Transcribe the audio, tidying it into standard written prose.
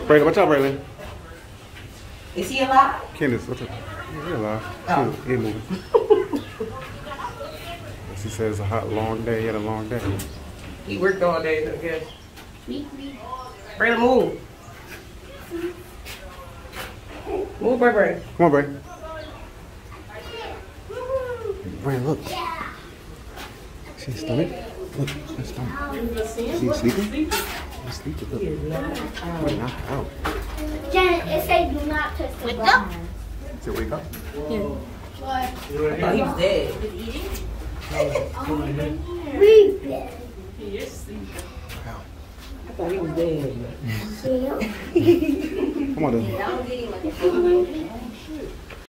Braylon, watch out, Braylon. Is he alive? Candace, what's up? He's alive. Oh. He moving. She says it's a hot, long day. He had a long day. He worked all day, I guess. Braylon, move. Move, Bray. Come on, Bray. Bray, look. See his stomach? Look, his stomach. Is he sleeping? He's sleeping. Look. He's knocked out. Janet, it said do not touch the ground. Does it wake up? Yeah. I thought he was dead. Wow. I thought he was dead. Come on, then.